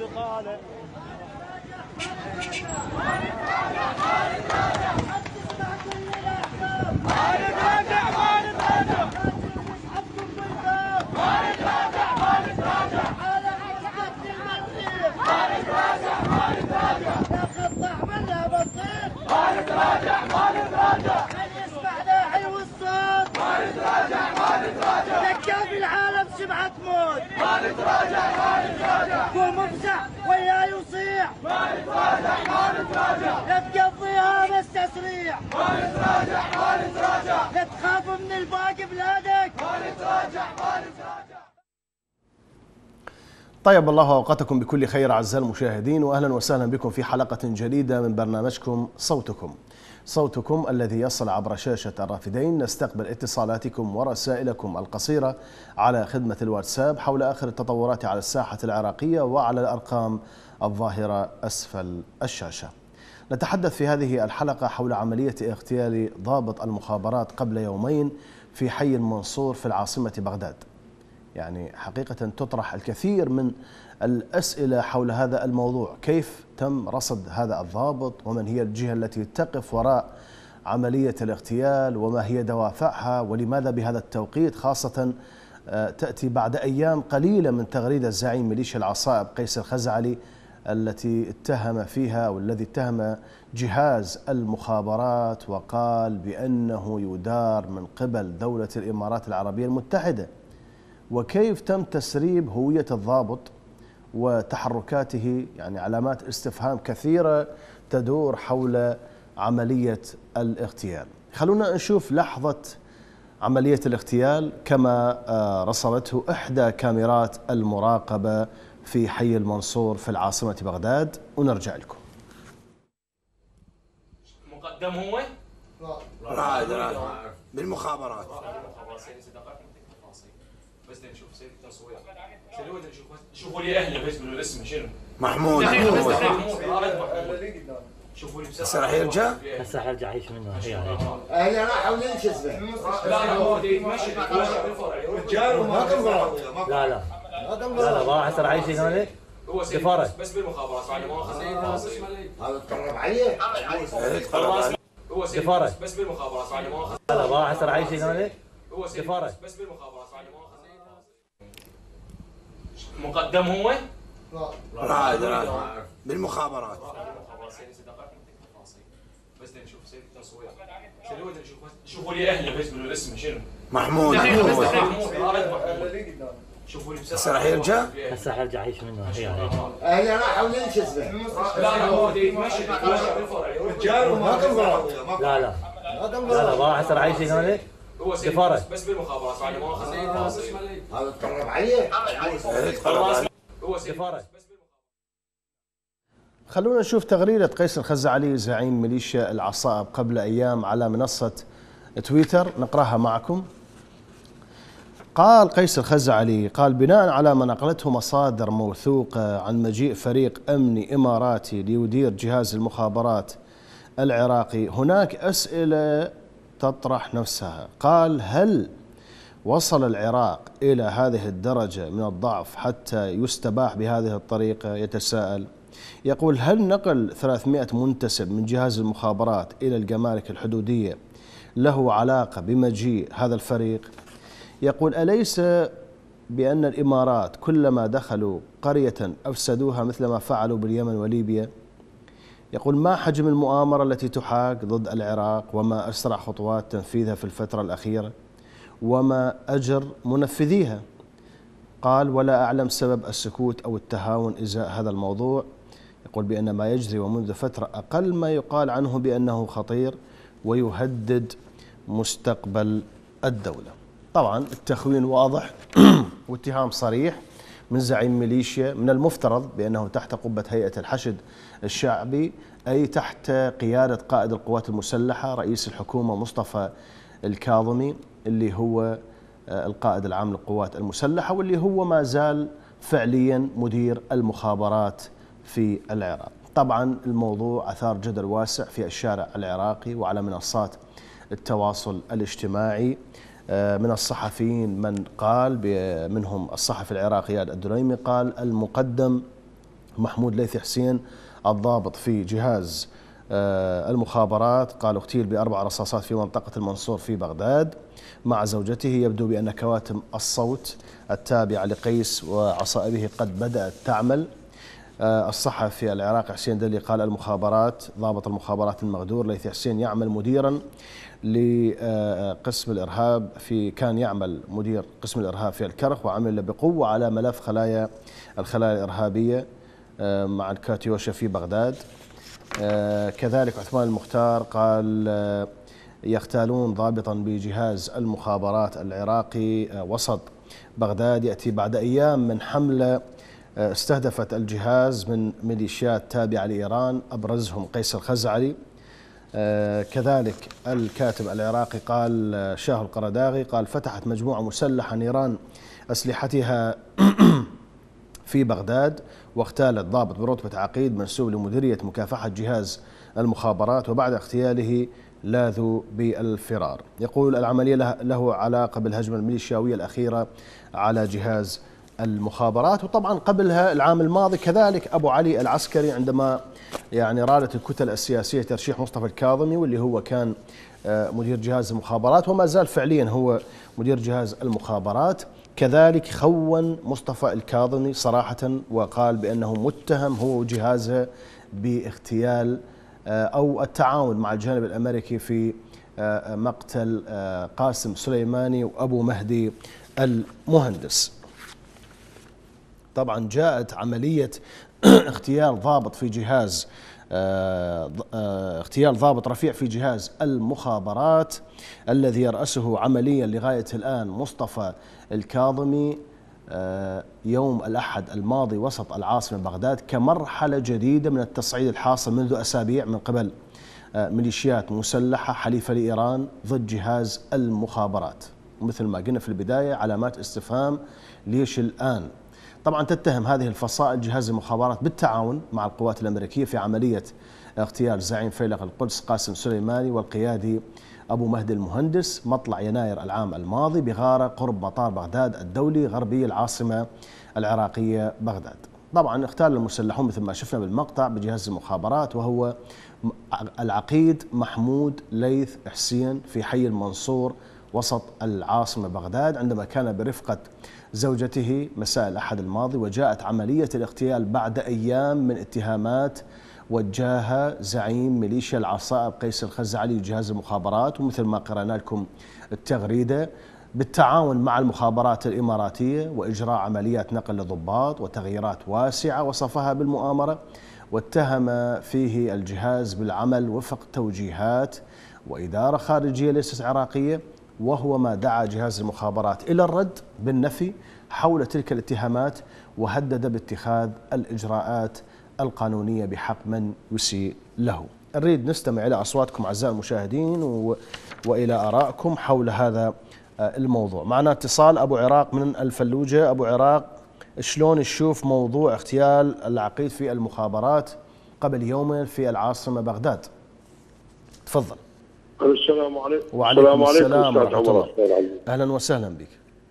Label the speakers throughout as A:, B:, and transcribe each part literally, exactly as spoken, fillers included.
A: بقاله.
B: ما نتراجع ما نتراجع من يسمع له حلو الصوت ما نتراجع ما نتراجع دكا في العالم سبعة موت ما نتراجع ما نتراجع قوم افزع وياي وصيح ما نتراجع ما نتراجع لا تقضيها بس تسريع ما نتراجع ما نتراجع لا تخاف من الباقي بلادك ما نتراجع ما نتراجع.
C: طيب الله أوقاتكم بكل خير أعزائي المشاهدين، وأهلا وسهلا بكم في حلقة جديدة من برنامجكم صوتكم صوتكم الذي يصل عبر شاشة الرافدين. نستقبل اتصالاتكم ورسائلكم القصيرة على خدمة الواتساب حول آخر التطورات على الساحة العراقية وعلى الأرقام الظاهرة أسفل الشاشة. نتحدث في هذه الحلقة حول عملية اغتيال ضابط المخابرات قبل يومين في حي المنصور في العاصمة بغداد. يعني حقيقة تطرح الكثير من الأسئلة حول هذا الموضوع، كيف تم رصد هذا الضابط، ومن هي الجهة التي تقف وراء عملية الاغتيال، وما هي دوافعها، ولماذا بهذا التوقيت، خاصة تأتي بعد أيام قليلة من تغريدة زعيم ميليشيا العصائب قيس الخزعلي التي اتهم فيها أو الذي اتهم جهاز المخابرات وقال بأنه يدار من قبل دولة الإمارات العربية المتحدة. وكيف تم تسريب هوية الضابط وتحركاته، يعني علامات استفهام كثيرة تدور حول عملية الاغتيال. خلونا نشوف لحظة عملية الاغتيال كما رصدته إحدى كاميرات المراقبة في حي المنصور في العاصمة بغداد ونرجع لكم.
D: مقدم هو؟
E: رائد رائد بالمخابرات.
D: بس نشوف سيد التصوير سلوى نشوف شوفوا لي اهله بس بالاسم شنو
E: محمود
D: محمود شوفوا لي
E: هسه راح يرجع
F: هسه راح يرجع يعيش منه هي
E: اهلي راحوا لين شو اسمه
D: لا هو يتمشى يتمشى بالفرع
F: لا لا لا لا ما هسه راح يعيش هنا
D: هو سفاره بس بالمخابرات بعد ما اخذ
E: هذا تقرب عليه
D: هو سفاره بس بالمخابرات بعد ما اخذ
F: لا لا ما هسه راح يعيش هنا
D: هو سفاره بس بالمخابرات بعد ما اخذ مقدم هو؟
E: رائد رائد بالمخابرات.
D: بس نشوف سيد التصوير سلوى نشوف شوفوا لي اهله بس بالاسم شنو
E: محمود
D: شوفوا لي
E: هسه راح يرجع
F: هسه راح يرجع يعيش منه هي
E: اهلي راحوا لين شو اسمه
D: لا هو يتمشى يتمشى بالفرع
F: لا لا لا لا ما هسه راح يعيش هنا
D: هو
F: سفاره
D: بس بالمخابرات بعد ما اخذ
E: هذا تقرب عليه
D: هو سفاره.
C: خلونا نشوف تغريدة قيس الخزعلي زعيم ميليشيا العصائب قبل أيام على منصة تويتر، نقراها معكم. قال قيس الخزعلي، قال بناء على ما نقلته مصادر موثوقة عن مجيء فريق أمني إماراتي ليدير جهاز المخابرات العراقي، هناك أسئلة تطرح نفسها. قال هل وصل العراق إلى هذه الدرجة من الضعف حتى يستباح بهذه الطريقة؟ يتساءل. يقول هل نقل ثلاثمئة منتسب من جهاز المخابرات إلى الجمارك الحدودية له علاقة بمجيء هذا الفريق؟ يقول أليس بأن الإمارات كلما دخلوا قرية أفسدوها مثل ما فعلوا باليمن وليبيا؟ يقول ما حجم المؤامرة التي تحاك ضد العراق، وما أسرع خطوات تنفيذها في الفترة الأخيرة، وما أجر منفذيها؟ قال ولا أعلم سبب السكوت أو التهاون إزاء هذا الموضوع. يقول بأن ما يجري ومنذ فترة أقل ما يقال عنه بأنه خطير ويهدد مستقبل الدولة. طبعا التخوين واضح واتهام صريح من زعيم ميليشيا، من المفترض بأنه تحت قبة هيئة الحشد الشعبي، أي تحت قيادة قائد القوات المسلحة رئيس الحكومة مصطفى الكاظمي، اللي هو القائد العام للقوات المسلحة، واللي هو ما زال فعليا مدير المخابرات في العراق. طبعا الموضوع أثار جدل واسع في الشارع العراقي وعلى منصات التواصل الاجتماعي. من الصحفيين من قال، منهم الصحفي العراقي ياد الدريمي، قال المقدم محمود ليثي حسين الضابط في جهاز المخابرات قال اغتيل بأربع رصاصات في منطقة المنصور في بغداد مع زوجته. يبدو بأن كواتم الصوت التابعة لقيس وعصائبه قد بدأت تعمل. الصحفي العراقي حسين دلي قال المخابرات ضابط المخابرات المغدور ليثي حسين يعمل مديرا لقسم الإرهاب في كان يعمل مدير قسم الإرهاب في الكرخ وعمل بقوة على ملف خلايا الخلايا الإرهابية مع الكاتيوشا في بغداد. كذلك عثمان المختار قال يغتالون ضابطا بجهاز المخابرات العراقي وسط بغداد يأتي بعد أيام من حملة استهدفت الجهاز من ميليشيات تابعة لإيران أبرزهم قيس الخزعلي. كذلك الكاتب العراقي قال شاه القرداغي قال فتحت مجموعة مسلحة نيران أسلحتها في بغداد واغتالت ضابط برتبة عقيد منسوب لمديرية مكافحة جهاز المخابرات وبعد اغتياله لاذوا بالفرار. يقول العملية له علاقة بالهجمة الميليشياوية الأخيرة على جهاز المخابرات. وطبعا قبلها العام الماضي كذلك أبو علي العسكري عندما يعني رادت الكتل السياسية ترشيح مصطفى الكاظمي واللي هو كان مدير جهاز المخابرات وما زال فعليا هو مدير جهاز المخابرات، كذلك خون مصطفى الكاظمي صراحة وقال بأنه متهم هو وجهازه باغتيال أو التعاون مع الجانب الأمريكي في مقتل قاسم سليماني وأبو مهدي المهندس. طبعا جاءت عملية اغتيال ضابط في جهاز اغتيال ضابط رفيع في جهاز المخابرات الذي يرأسه عمليا لغاية الآن مصطفى الكاظمي يوم الأحد الماضي وسط العاصمة بغداد كمرحلة جديدة من التصعيد الحاصل منذ أسابيع من قبل ميليشيات مسلحة حليفة لإيران ضد جهاز المخابرات. ومثل ما قلنا في البداية علامات استفهام ليش الآن؟ طبعا تتهم هذه الفصائل جهاز المخابرات بالتعاون مع القوات الأمريكية في عملية اغتيال زعيم فيلق القدس قاسم سليماني والقيادي أبو مهدي المهندس مطلع يناير العام الماضي بغارة قرب مطار بغداد الدولي غربي العاصمة العراقية بغداد. طبعا اغتال المسلحون مثل ما شفنا بالمقطع بجهاز المخابرات وهو العقيد محمود ليث حسين في حي المنصور وسط العاصمة بغداد عندما كان برفقة زوجته مساء الأحد الماضي. وجاءت عملية الاغتيال بعد أيام من اتهامات وجاها زعيم ميليشيا العصائب قيس الخزعلي جهاز المخابرات ومثل ما قرأنا لكم التغريدة بالتعاون مع المخابرات الإماراتية وإجراء عمليات نقل لضباط وتغييرات واسعة وصفها بالمؤامرة واتهم فيه الجهاز بالعمل وفق توجيهات وإدارة خارجية ليست عراقية، وهو ما دعا جهاز المخابرات إلى الرد بالنفي حول تلك الاتهامات وهدد باتخاذ الإجراءات القانونية بحق من يسيء له. نريد نستمع إلى أصواتكم أعزائي المشاهدين و... وإلى آرائكم حول هذا الموضوع. معنا اتصال أبو عراق من الفلوجة. أبو عراق، شلون تشوف موضوع اغتيال العقيد في المخابرات قبل يومين في العاصمة بغداد؟ تفضل.
A: السلام عليكم.
C: وعليكم السلام ورحمة الله. أهلا وسهلا بك.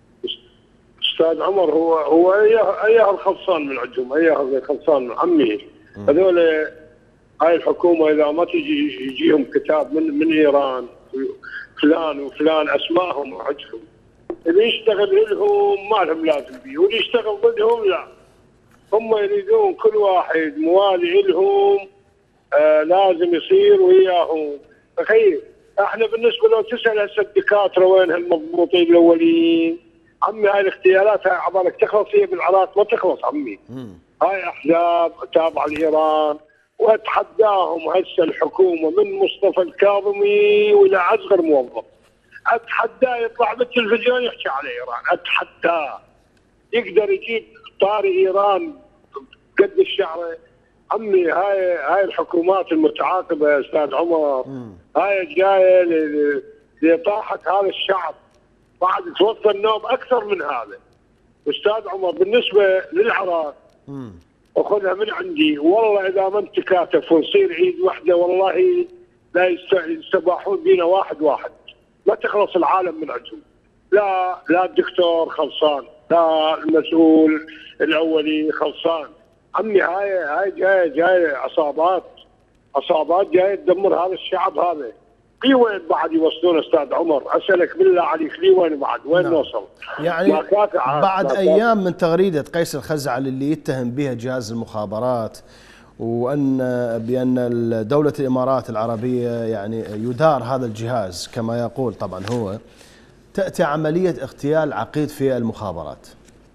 A: أستاذ عمر، هو هو أيها أيها الخلصان من عندهم، أيها الخلصان من عمي هذول. هاي الحكومة إذا ما تجي يجيهم كتاب من من إيران فلان وفلان أسمائهم عندهم، اللي يشتغل لهم ما لهم لازم بيه واللي يشتغل ضدهم لا. هم يريدون كل واحد موالي لهم آه لازم يصير وياهم. تخيل احنا بالنسبه لو تسال هسه الدكاتره وين هالمضبوطين الاولين؟ عمي هاي الاغتيالات هاي عبالك تخلص هي بالعراق؟ ما تخلص عمي. مم. هاي احزاب تابعه لايران واتحداهم هسه الحكومه من مصطفى الكاظمي والى اصغر موظف. اتحداه يطلع بالتلفزيون يحكي على ايران، اتحداه يقدر يجيب طاري ايران قد الشعره. عمي هاي هاي الحكومات المتعاقبه يا استاذ عمر مم. هاي جايه لإطاحة هذا الشعب، بعد توفى النوم اكثر من هذا. استاذ عمر بالنسبه للعراق اخذها من عندي، والله اذا ما انتكاتف ونصير عيد وحده والله لا يستباحون بينا واحد واحد، ما تخلص العالم من عندهم. لا لا الدكتور خلصان، لا المسؤول الاولي خلصان، عمي هاي هاي جايه جايه عصابات عصابات جايه تدمر هذا الشعب هذا. لي وين بعد يوصلون استاذ عمر؟ اسالك بالله عليك لي وين بعد؟ وين نعم. نوصل؟
C: يعني بعد ايام من تغريده قيس الخزعلي اللي يتهم بها جهاز المخابرات وان بان دوله الامارات العربيه يعني يدار هذا الجهاز كما يقول طبعا هو، تاتي عمليه اغتيال عقيد في المخابرات.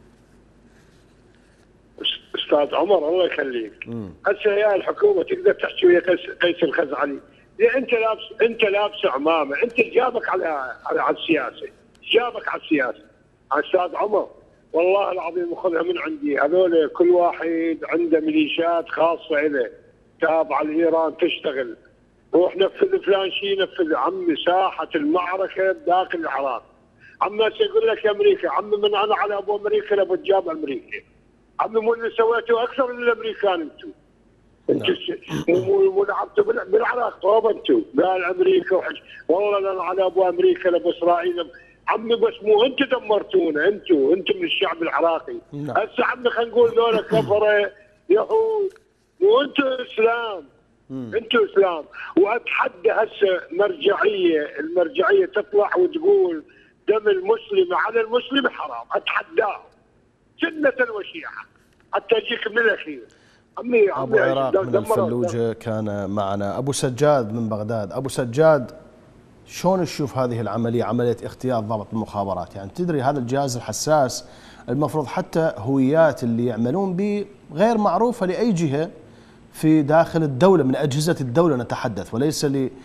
A: استاذ عمر الله يخليك، هسه يا الحكومه تقدر تحكي ويا قيس الخزعلي، انت لابس انت لابس عمامه، انت جابك على على, على السياسه، جابك على السياسه. استاذ عمر والله العظيم خذها من عندي، هذول كل واحد عنده ميليشيات خاصه له تابعه لايران تشتغل. روح نفذ فلان شيء نفذ. عمي ساحه المعركه داخل العراق. عمي يقول لك يا امريكا، عمي من انا على ابو امريكا لابو جاب امريكا. عمي مو اللي سويتوا اكثر من الامريكان انتم. انتم مو لعبتوا بالعراق طوبه انتم، قال امريكا وحش. والله انا على ابو امريكا لابو اسرائيل. عمي بس مو انتم دمرتونا، انتم انتم من الشعب العراقي. هسه عمي خلينا نقول ذولا كفره يهود، مو انتم اسلام. انتم اسلام. واتحدى هسه مرجعيه، المرجعيه تطلع وتقول دم المسلم على المسلم حرام، اتحداه سنه وشيعه حتى يجيك من الاخير. عمي
C: ابو عراق من الفلوجه كان معنا. ابو سجاد من بغداد. ابو سجاد، شلون تشوف هذه العمليه، عمليه اغتيال ضابط المخابرات؟ يعني تدري هذا الجهاز الحساس المفروض حتى هويات اللي يعملون به غير معروفه لاي جهه في داخل الدوله، من اجهزه الدوله نتحدث وليس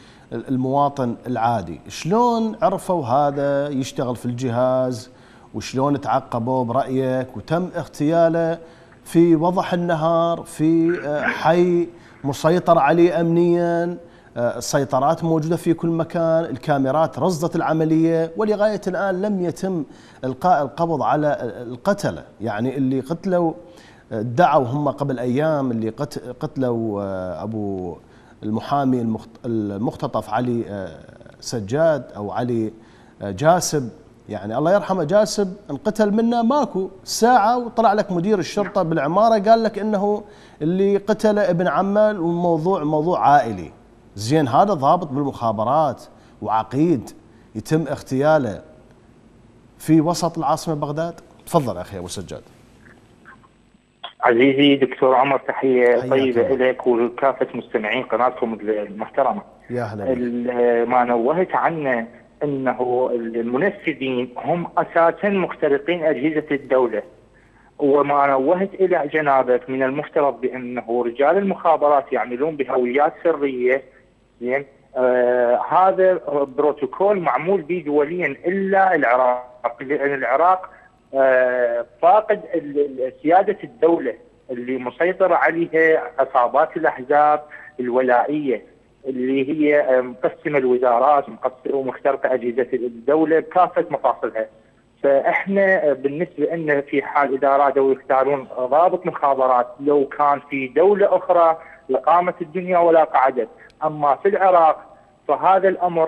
C: للمواطن العادي. شلون عرفوا هذا يشتغل في الجهاز وشلون تعقبوا برايك وتم اغتياله في وضح النهار في حي مسيطر عليه امنيا، السيطرات موجوده في كل مكان، الكاميرات رصدت العمليه، ولغايه الان لم يتم القاء القبض على القتله، يعني اللي قتلوا ادعوا هم قبل ايام اللي قتلوا ابو المحامي المختطف علي سجاد او علي جاسب، يعني الله يرحمه جاسب انقتل منه ماكو ساعه وطلع لك مدير الشرطه بالعماره قال لك انه اللي قتل ابن عمه والموضوع موضوع عائلي. زين هذا ضابط بالمخابرات وعقيد يتم اغتياله في وسط العاصمه بغداد؟ تفضل اخي ابو سجاد.
G: عزيزي دكتور عمر، تحيه طيبه لك ولكافه مستمعين قناتكم المحترمه.
C: يا هلا.
G: ما نوهت عنه انه المنفذين هم اساسا مخترقين اجهزه الدوله، وما نوهت الى جنابك من المفترض بانه رجال المخابرات يعملون بهويات سريه. زين آه هذا بروتوكول معمول به دوليا الا العراق، لان العراق آه فاقد سياده الدوله اللي مسيطره عليها عصابات الاحزاب الولائيه اللي هي مقسمه الوزارات ومخترقه اجهزه الدوله بكافه مفاصلها. فاحنا بالنسبه لنا في حال اذا ارادوا يختارون ضابط مخابرات لو كان في دوله اخرى لقامت الدنيا ولا قعدت، اما في العراق فهذا الامر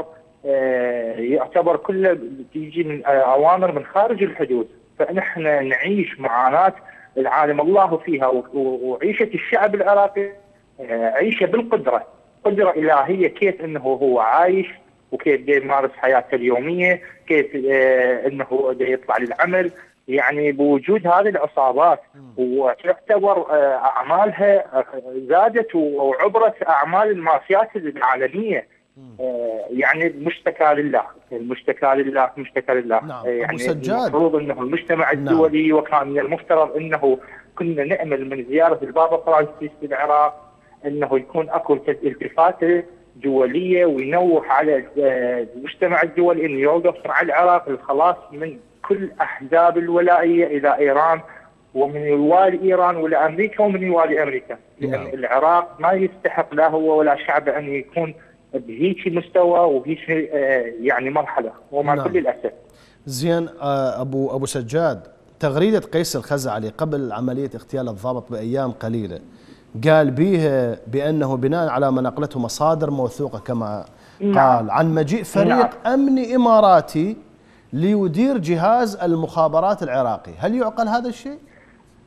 G: يعتبر كله تيجي من اوامر من خارج الحدود، فنحن نعيش معاناه العالم الله فيها، وعيشه الشعب العراقي عيشه بالقدره، قدره الهيه كيف انه هو عايش وكيف يمارس حياته اليوميه، كيف آه انه يطلع للعمل، يعني بوجود هذه العصابات وتعتبر آه اعمالها زادت وعبرت اعمال المافيات العالميه. آه يعني المشتكى لله، المشتكى لله، مشتكى لله.
C: نعم.
G: آه يعني
C: المفروض
G: انه المجتمع الدولي نعم. وكان من المفترض انه كنا نامل من زياره البابا فرانسيس في العراق انه يكون اكو التفاته دوليه وينوه على المجتمع الدولي انه يوقف مع العراق للخلاص من كل احزاب الولائيه الى ايران، ومن يوالي ايران ولا امريكا ومن يوالي امريكا، لان نعم. العراق ما يستحق لا هو ولا شعبه ان يكون بهيك مستوى وبهيك يعني مرحله، ومع نعم. كل الاسف.
C: زين ابو ابو سجاد، تغريده قيس الخزعلي قبل عمليه اغتيال الضابط بايام قليله قال بيها بأنه بناء على ما نقلته مصادر موثوقة كما نعم. قال عن مجيء فريق نعم. أمني إماراتي ليدير جهاز المخابرات العراقي. هل يعقل هذا الشيء؟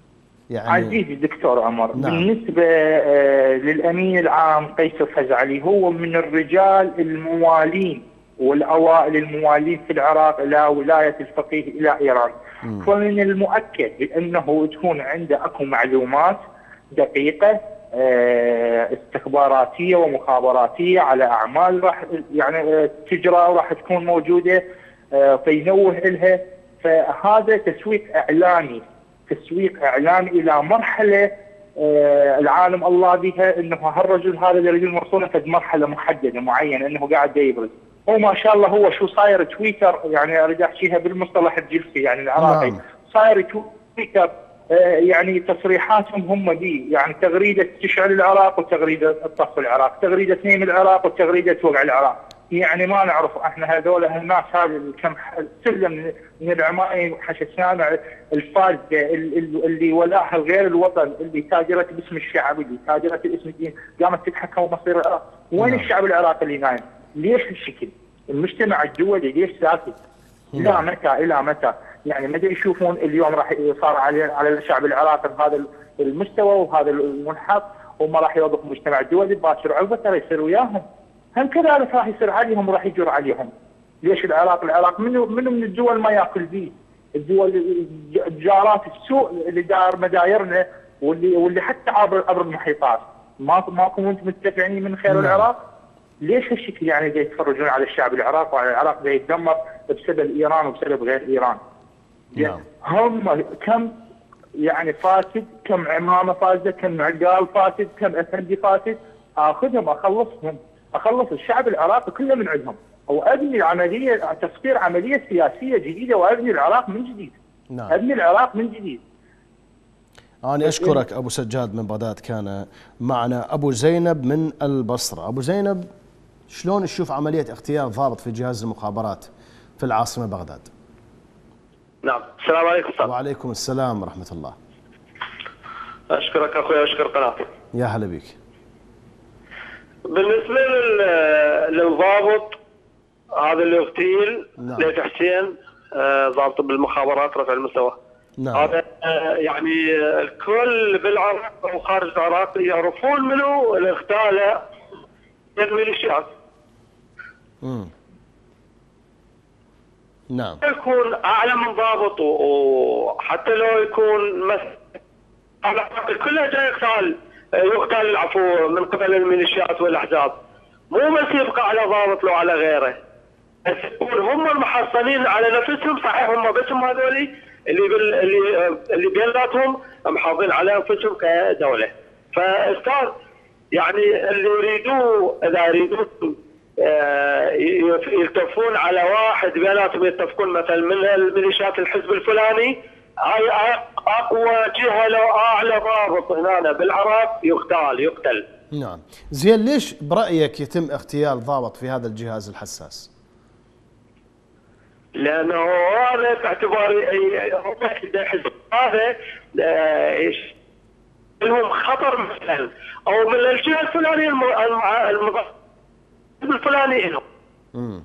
C: يعني
G: عزيزي دكتور عمر،
C: نعم.
G: بالنسبة آه، للأمين العام قيس الخزعلي، هو من الرجال الموالين والأوائل الموالين في العراق إلى ولاية الفقيه إلى إيران.
C: مم.
G: فمن المؤكد بأنه تكون عنده أكو معلومات دقيقة آه، استخباراتية ومخابراتية على أعمال راح يعني آه، تجرى وراح تكون موجودة، آه، فينوه إلها. فهذا تسويق إعلامي، تسويق إعلامي إلى مرحلة آه، العالم الله بها، أنه هالرجل هذا يريد الموصولة في مرحلة محددة معينة، أنه قاعد يبرز. هو ما شاء الله هو شو صاير تويتر، يعني أريد أحكيها بالمصطلح الجلسي يعني العراقي.
C: نعم.
G: صاير تويتر آه، يعني تصريحاتهم هم دي، يعني تغريدة تشعل العراق وتغريدة تطفي العراق، تغريدة تنيم العراق وتغريدة توقع العراق. يعني ما نعرف احنا هذول الناس، هذا كم سلم من العمايم حششنا الفاسده اللي ولاها غير الوطن، اللي تاجرت باسم الشعب، اللي تاجرت باسم الدين، قامت تتحكم بمصير العراق. وين
C: نعم.
G: الشعب العراقي اللي نايم؟ ليش هالشكل؟ المجتمع الدولي ليش ساكت؟ الى
C: نعم.
G: متى الى متى؟ يعني متى يشوفون اليوم راح صار على على الشعب العراقي بهذا المستوى وهذا المنحط، وهم راح يوظفوا المجتمع الدولي باكر عقبه ترى يصير وياهم. هم كذلك راح يصير عليهم وراح يجر عليهم. ليش العراق؟ العراق منو منو من الدول ما ياكل به؟ الدول الجارات السوء اللي داير مدايرنا، واللي واللي حتى عبر عبر المحيطات، ما ماكو انتم متفقين من خير العراق؟ ليش هالشكل يعني دا يتفرجون على الشعب العراقي وعلى العراق دا يتدمر بسبب ايران وبسبب غير ايران؟
C: نعم.
G: هم كم يعني فاسد، كم عمامه فاسده، كم عقال فاسد، كم افندي فاسد، اخذهم اخلصهم، اخلص الشعب العراقي كله من عندهم، وابني عمليه تفكير عمليه سياسيه جديده، وابني العراق من جديد.
C: نعم.
G: ابني العراق من جديد.
C: أنا أشكرك أبو سجاد من بغداد. كان معنا أبو زينب من البصرة. أبو زينب، شلون تشوف عملية اغتيال ضابط في جهاز المخابرات في العاصمة بغداد؟
H: نعم. السلام عليكم أستاذ.
C: وعليكم السلام ورحمة الله.
H: أشكرك أخوي، أشكر قناتك.
C: يا هلا بك.
H: بالنسبة للضابط هذا اللي اغتيل،
C: نعم.
H: ليث حسين، ضابط بالمخابرات رفع المستوى.
C: نعم.
H: هذا يعني الكل بالعراق وخارج العراق يعرفون منه اللي اغتاله الميليشيات.
C: امم نعم.
H: يكون اعلى من ضابط، وحتى لو يكون مثلا كلها جاي يقتال يقتل العفو من قبل الميليشيات والاحزاب، مو بس يبقى على ضابط لو على غيره، بس يكون هم المحصنين على نفسهم. صحيح هم بس هم هذول اللي بال اللي اللي بيناتهم محافظين على انفسهم كدوله. فاستاذ يعني اللي يريدوه اذا يريدون يلتفون على واحد بيناتهم، يتفقون مثلا من الميليشيات الحزب الفلاني، هاي اقوى جهه لو اعلى ضابط هنا بالعراق يقتل يقتل.
C: نعم. زين، ليش برايك يتم اغتيال ضابط في هذا الجهاز الحساس؟
H: لانه هذا باعتبار حزب هذا لهم خطر مثلا، او من الجهه الفلانيه المضاد الفلاني لهم.
C: امم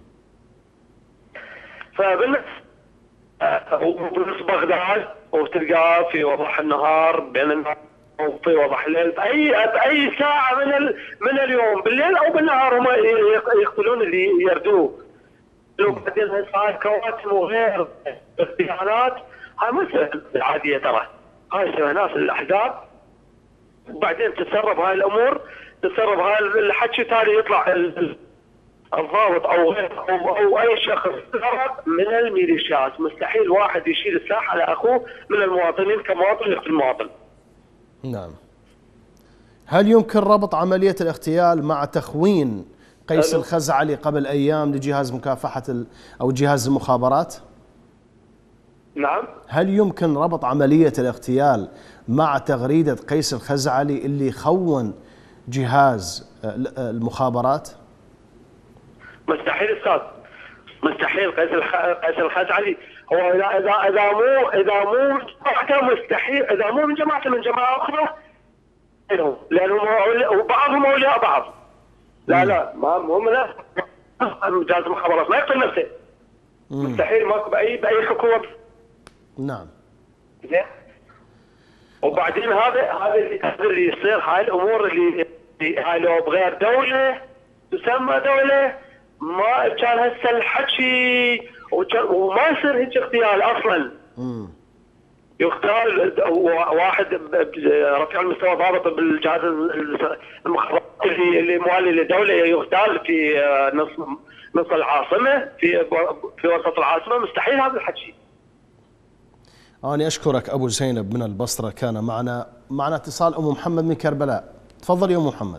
H: فبالنسبه وبالنسبه بغداد وتلقاه في وضح النهار بين النهار وفي وضح الليل، باي باي ساعه من ال... من اليوم بالليل او بالنهار هم يقتلون اللي يردوه. لو بعدين هاي كواتم وغير اغتيالات، هاي مو العاديه ترى، هاي ناس الاحزاب وبعدين تتسرب هاي الامور، تتسرب هاي الحكي تالي يطلع الضابط او غير او, أو اي شخص من الميليشيات. مستحيل واحد يشيل السلاح على اخوه من المواطنين كمواطن يقتل المواطن.
C: نعم. هل يمكن ربط عملية الاغتيال مع تخوين قيس الخزعلي قبل ايام لجهاز مكافحة او جهاز المخابرات؟
H: نعم.
C: هل يمكن ربط عملية الاغتيال مع تغريدة قيس الخزعلي اللي خون جهاز المخابرات؟
H: مستحيل استاذ، مستحيل. قيس قيس الخزعلي هو اذا اذا اذا مو اذا مو جماعته مستحيل، اذا مو من جماعته من جماعه اخرى، لانهم وبعضهم اولياء بعض. لا لا ما مو من جهاز المخابرات ما يقتل نفسه. مستحيل، ماكو باي باي حكومه.
C: نعم.
H: زين. وبعدين هذا هذا اللي هذا اللي يصير، هاي الامور اللي هاي لو بغير دوله تسمى دوله ما كان هسه الحكي وما يصير هيك اغتيال اصلا.
C: امم
H: يغتال واحد رفيع المستوى ضابط بالجهاز المخابرات اللي موالي للدوله يغتال في نص نص العاصمه في في وسط العاصمه، مستحيل هذا الحكي.
C: أنا أشكرك أبو زينب من البصرة، كان معنا معنا اتصال أم محمد من كربلاء. تفضلي يا أم محمد.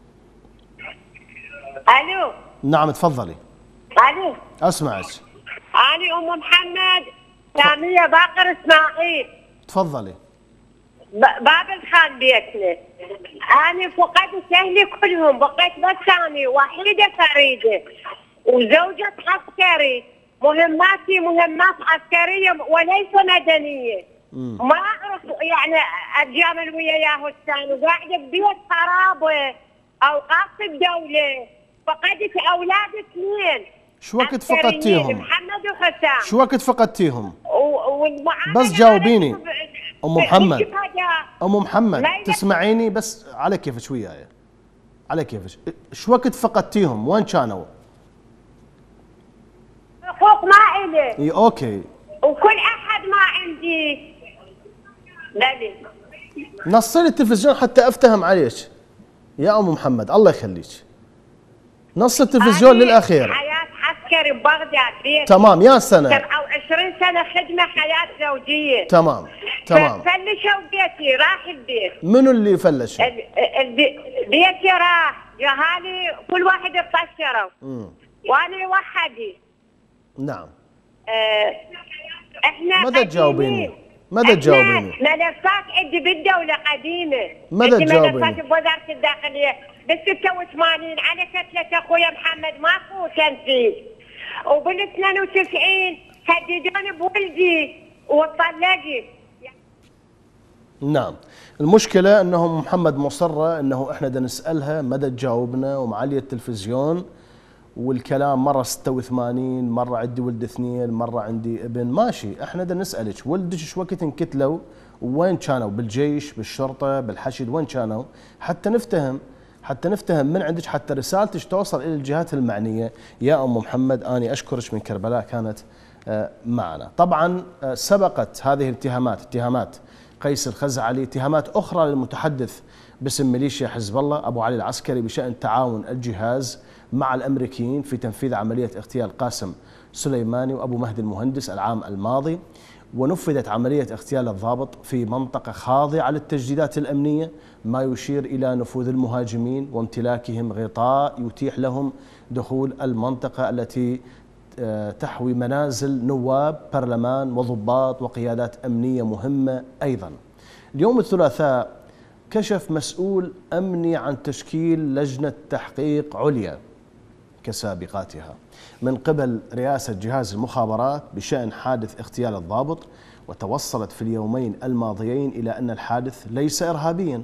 I: الو.
C: نعم تفضلي.
I: الو.
C: أسمعك.
I: أنا أم محمد سامية باقر إسماعيل.
C: تفضلي.
I: باب الخان بيتنا. أنا فقدت أهلي كلهم، بقيت بس أنا وحيدة فريدة وزوجة عسكري، مهماتي مهمات عسكرية وليس مدنية. مم. ما أعرف يعني أتجامل وياه الثاني، وقاعدة ببيت خرابة أوقاف الدولة، فقدت أولاد اثنين.
C: شو وقت فقدتيهم؟
I: محمد وحسام.
C: شو وقت فقدتيهم؟
I: والمعاملة
C: بس جاوبيني ام محمد. ام محمد
I: لا
C: تسمعيني بس على كيفك وياي، على كيفك. شو وقت فقدتيهم؟ وين كانوا؟
I: حقوق ما إلي.
C: اي اوكي.
I: وكل احد ما عندي. بلي.
C: نصي لي التلفزيون حتى افتهم عليك يا ام محمد، الله يخليك. نص التلفزيون للاخير.
I: حياة عسكري ببغداد بيت.
C: تمام يا سنة.
I: سبعة وعشرين سنة خدمة حياة زوجية.
C: تمام تمام.
I: فلشوا بيتي، راح البيت.
C: منو اللي فلش؟
I: بيتي راح، جهالي كل واحد اتطشروا. وانا وحدي.
C: نعم.
I: اه احنا
C: ماذا تجاوبيني؟ ماذا تجاوبيني؟
I: ملفات عندي بالدولة قديمة.
C: ماذا تجاوبيني؟
I: ملفات بوزارة الداخلية بال ستة وثمانين على كتلة اخويا محمد ماكو تنفيذ. وبال اثنين وتسعين هددوني بولدي وطلقت.
C: نعم. المشكلة انه محمد مصرة انه احنا بدنا نسألها مدى تجاوبنا ومعالية التلفزيون، والكلام مرة ستة وثمانين، مرة عندي ولد اثنين، مرة عندي ابن، ماشي. احنا بدنا نسألك ولدك شو وقت انقتلوا وين كانوا؟ بالجيش، بالشرطة، بالحشد، وين كانوا؟ حتى نفتهم حتى نفتهم من عندك، حتى رسالتك توصل الى الجهات المعنية. يا ام محمد اني اشكرك من كربلاء، كانت معنا. طبعا سبقت هذه الاتهامات، اتهامات قيس الخزعلي، اتهامات اخرى للمتحدث باسم ميليشيا حزب الله ابو علي العسكري بشأن تعاون الجهاز مع الامريكيين في تنفيذ عملية اغتيال قاسم سليماني وابو مهدي المهندس العام الماضي. ونفذت عملية اغتيال الضابط في منطقة خاضعة للتجديدات الأمنية، ما يشير إلى نفوذ المهاجمين وامتلاكهم غطاء يتيح لهم دخول المنطقة التي تحوي منازل نواب برلمان وضباط وقيادات أمنية مهمة أيضا. اليوم الثلاثاء كشف مسؤول أمني عن تشكيل لجنة تحقيق عليا كسابقاتها من قبل رئاسة جهاز المخابرات بشأن حادث اغتيال الضابط، وتوصلت في اليومين الماضيين إلى أن الحادث ليس إرهابيا،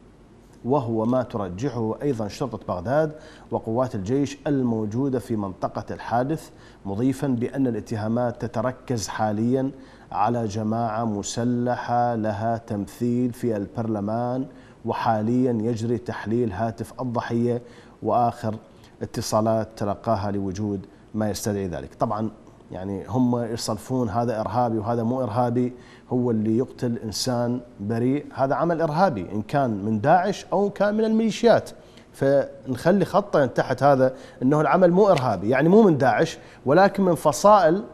C: وهو ما ترجحه أيضا شرطة بغداد وقوات الجيش الموجودة في منطقة الحادث، مضيفا بأن الاتهامات تتركز حاليا على جماعة مسلحة لها تمثيل في البرلمان، وحاليا يجري تحليل هاتف الضحية وآخر اتصالات تلقاها لوجود ما يستدعي ذلك. طبعا يعني هم يصنفون هذا إرهابي وهذا مو إرهابي، هو اللي يقتل إنسان بريء هذا عمل إرهابي، إن كان من داعش أو كان من الميليشيات، فنخلي خطة تحت هذا أنه العمل مو إرهابي، يعني مو من داعش ولكن من فصائل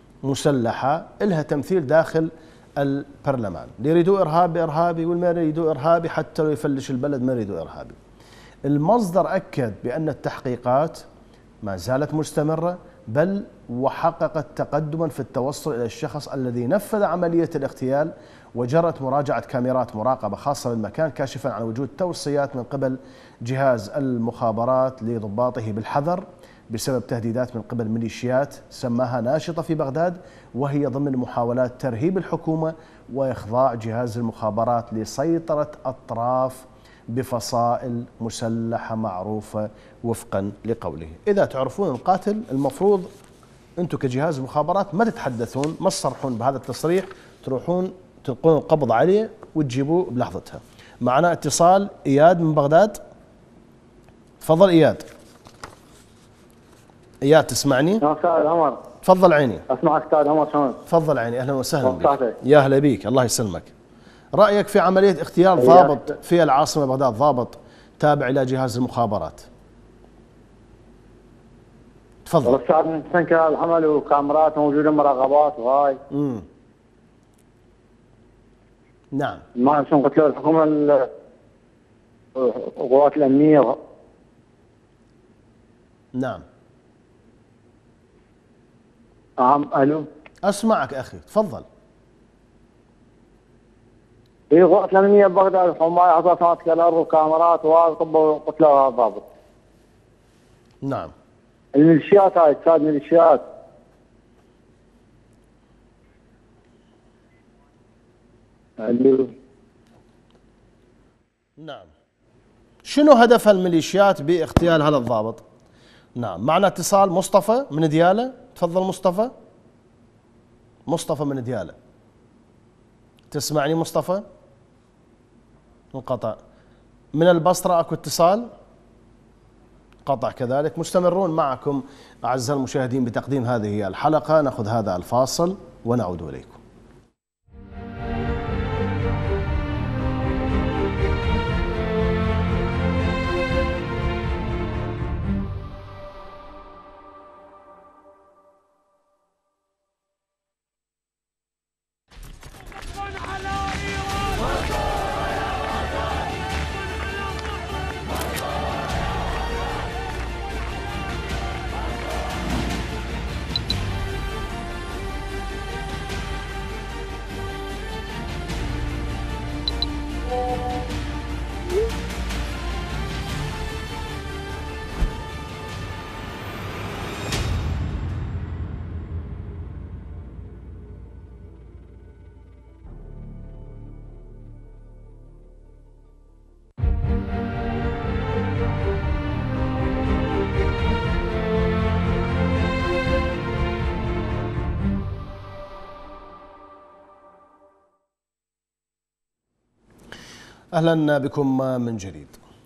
C: مسلحة لها تمثيل داخل البرلمان. اللي يريدوا إرهابي إرهابي، والما يريدوا إرهابي حتى لو يفلش البلد ما يريدوا إرهابي. المصدر أكد بأن التحقيقات ما زالت مستمرة، بل وحققت تقدما في التوصل إلى الشخص الذي نفذ عملية الاغتيال، وجرت مراجعة كاميرات مراقبة خاصة بالمكان كاشفا عن وجود توصيات من قبل جهاز المخابرات لضباطه بالحذر بسبب تهديدات من قبل ميليشيات سماها ناشطة في بغداد، وهي ضمن محاولات ترهيب الحكومة وإخضاع جهاز المخابرات لسيطرة أطراف بفصائل مسلحة معروفة وفقا لقوله. إذا تعرفون القاتل المفروض أنتم كجهاز مخابرات ما تتحدثون، ما تصرحون بهذا التصريح، تروحون تلقون القبض عليه وتجيبوه بلحظتها. معنا اتصال إياد من بغداد. تفضل إياد. إياد تسمعني؟
J: يا أستاذ عمر.
C: تفضل عيني.
J: أسمعك أستاذ عمر شلون؟
C: تفضل عيني، أهلا وسهلا بك. يا هلا بيك، الله يسلمك. رأيك في عملية اغتيال ضابط في العاصمة بغداد، ضابط تابع إلى جهاز المخابرات. تفضل.
J: أستاذ مستنكر العمل وكاميرات موجودة مراقبات وهاي.
C: امم نعم.
J: ما شلون قتلوا الحكومة القوات الأمنية.
C: نعم.
J: نعم ألو.
C: أسمعك أخي، تفضل.
J: في قوات الأمنية ببغداد حماية عصافات كالأرض وكاميرات وهاي قتلوا هذا الضابط.
C: نعم.
J: الميليشيات هاي أستاذ ميليشيات. ألو.
C: نعم. شنو هدف الميليشيات باغتيال هذا الضابط؟ نعم. معنا اتصال مصطفى من ديالى. تفضل مصطفى. مصطفى من ديالى. تسمعني مصطفى؟ انقطع. من البصرة اكو اتصال؟ قطع كذلك. مستمرون معكم اعزائي المشاهدين بتقديم هذه الحلقة. ناخذ هذا الفاصل ونعود اليكم. أهلا بكم من جديد.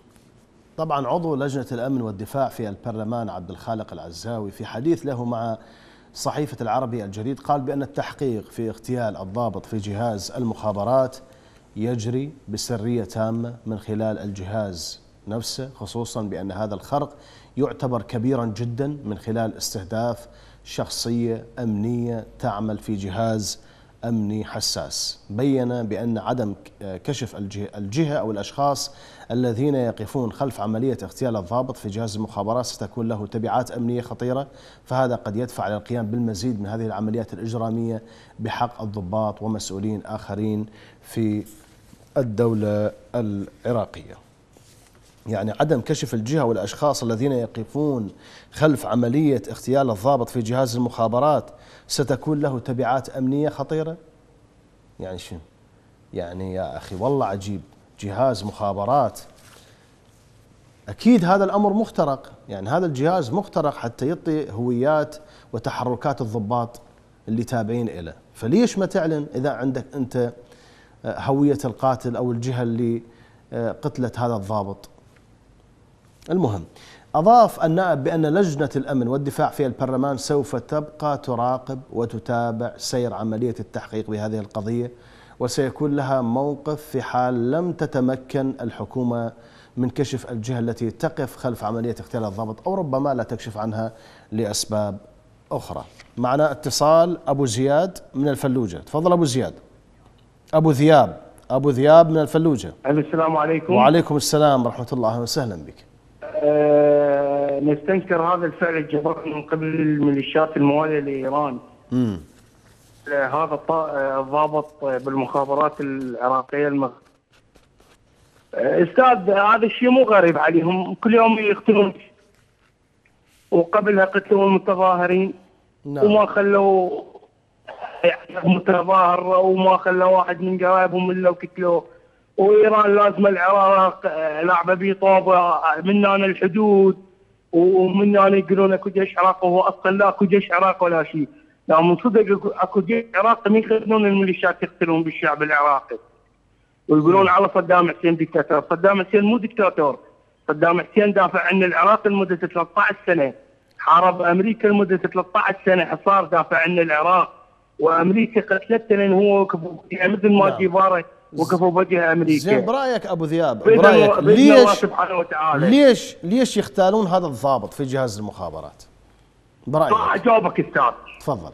C: طبعا عضو لجنة الأمن والدفاع في البرلمان عبد الخالق العزاوي في حديث له مع صحيفة العربي الجديد قال بأن التحقيق في اغتيال الضابط في جهاز المخابرات يجري بسرية تامة من خلال الجهاز نفسه، خصوصا بأن هذا الخرق يعتبر كبيرا جدا من خلال استهداف شخصية أمنية تعمل في جهاز أمني حساس. بين بأن عدم كشف الجهة أو الأشخاص الذين يقفون خلف عملية اغتيال الضابط في جهاز المخابرات ستكون له تبعات أمنية خطيرة، فهذا قد يدفع إلى القيام بالمزيد من هذه العمليات الإجرامية بحق الضباط ومسؤولين آخرين في الدولة العراقية. يعني عدم كشف الجهة والأشخاص الذين يقفون خلف عملية اغتيال الضابط في جهاز المخابرات ستكون له تبعات أمنية خطيرة. يعني شنو؟ يعني يا أخي والله عجيب، جهاز مخابرات أكيد هذا الأمر مخترق، يعني هذا الجهاز مخترق حتى يعطي هويات وتحركات الضباط اللي تابعين إليه، فليش ما تعلن إذا عندك أنت هوية القاتل أو الجهة اللي قتلت هذا الضابط؟ المهم، أضاف النائب بأن لجنة الأمن والدفاع في البرلمان سوف تبقى تراقب وتتابع سير عملية التحقيق بهذه القضية، وسيكون لها موقف في حال لم تتمكن الحكومة من كشف الجهة التي تقف خلف عملية اغتيال الضابط، أو ربما لا تكشف عنها لأسباب أخرى. معنا اتصال أبو زياد من الفلوجة. تفضل أبو زياد. أبو ذياب أبو ذياب من الفلوجة.
J: السلام عليكم.
C: وعليكم السلام ورحمة الله وسهلا بك.
J: أه نستنكر هذا الفعل الجبار من قبل الميليشيات الموالية لإيران.
C: امم
J: هذا الضابط بالمخابرات العراقية المغ... استاذ هذا الشيء مو غريب عليهم، كل يوم يقتلون، وقبلها قتلوا المتظاهرين. نعم. وما خلوا متظاهر وما خلوا واحد من قرايبهم الا وقتلوه. وايران لازم العراق لعبه بطوبه من هنا الحدود، ومن هنا يقولون اكو جيش عراقي، وهو اصلا لا اكو جيش عراقي ولا شيء. لا من صدق اكو جيش عراقي، من يخلون الميليشيات يقتلون بالشعب العراقي. ويقولون على صدام حسين دكتاتور. صدام حسين مو دكتاتور، صدام حسين دافع عن العراق لمده ثلاثة عشر سنه، حارب امريكا لمده ثلاثة عشر سنه حصار، دافع عن العراق، وامريكا قتلته لان هو وقفوا مثل ما
C: نعم.
J: جيفارا وقفوا بوجه امريكا.
C: زين برايك ابو ذياب،
J: بإذن
C: برايك
J: الله- بإذن الله
C: ليش
J: سبحانه وتعالى.
C: ليش ليش يختالون هذا الضابط في جهاز المخابرات؟ برايك.
J: راح اجاوبك استاذ.
C: تفضل.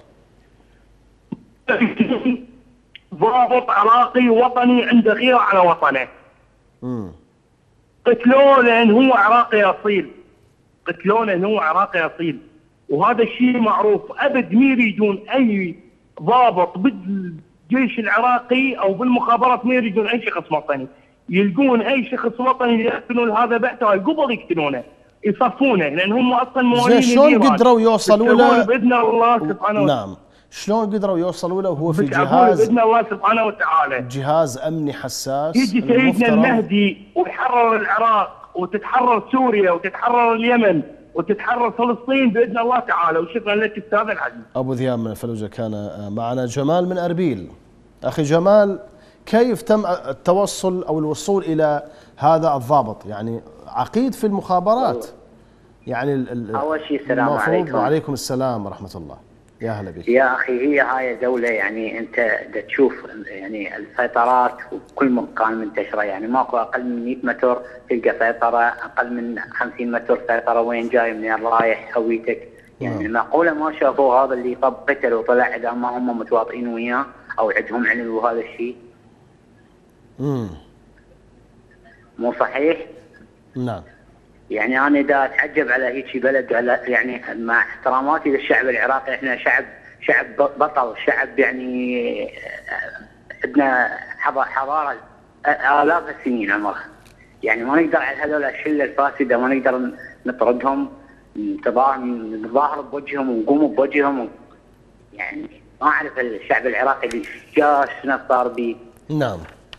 J: ضابط عراقي وطني عنده غيره على وطنه.
C: امم
J: قتلوه لان هو عراقي اصيل. قتلوه لان هو عراقي اصيل، وهذا الشيء معروف. ابد ما يريدون اي ضابط بالجيش العراقي او بالمخابرات، ما يريدون اي شخص وطني. يلقون اي شخص وطني يقتلون هذا بعته قبل يقتلونه، يصفونه، لان هم اصلا موالين.
C: زين شلون
J: الإيران.
C: قدروا يوصلوا له؟
J: باذن الله سبحانه وتعالى.
C: نعم، شلون قدروا يوصلوا له وهو في
J: بتعبون
C: جهاز
J: باذن الله سبحانه وتعالى.
C: جهاز امني حساس؟
J: يجي سيدنا
C: المفترض-
J: المهدي ويحرر العراق وتتحرر سوريا وتتحرر اليمن وتتحرر فلسطين باذن الله تعالى. وشكرا لك استاذ العزيز.
C: ابو ذياب من الفلوجه كان معنا. جمال من اربيل. اخي جمال، كيف تم التوصل او الوصول الى هذا الضابط؟ يعني عقيد في المخابرات، يعني ال- ال-
K: أول شيء السلام
C: المفروض-
K: عليكم.
C: وعليكم السلام ورحمه الله. يا هلا بك.
K: يا أخي هي هاي دولة، يعني أنت دا تشوف يعني السيطرات وكل مكان منتشرة، يعني ماكو أقل من مئة متر تلقى سيطرة، أقل من خمسين متر سيطرة، وين جاي منين رايح هويتك. يعني معقولة ما شافوا هذا اللي طب قتل وطلع إذا ما هم متواطئين وياه أو عندهم علم بهذا الشيء؟
C: امم
K: مو صحيح؟
C: نعم.
K: يعني انا دا اتعجب على هيك بلد، على يعني مع احتراماتي للشعب العراقي، احنا شعب شعب بطل، شعب يعني عندنا حضاره الاف السنين عمرها. يعني ما نقدر على هذول الشله الفاسده ما نقدر نطردهم، نتظاهر بوجههم ونقوم بوجههم. يعني ما اعرف الشعب العراقي اللي جاش شنو صار به.
C: نعم.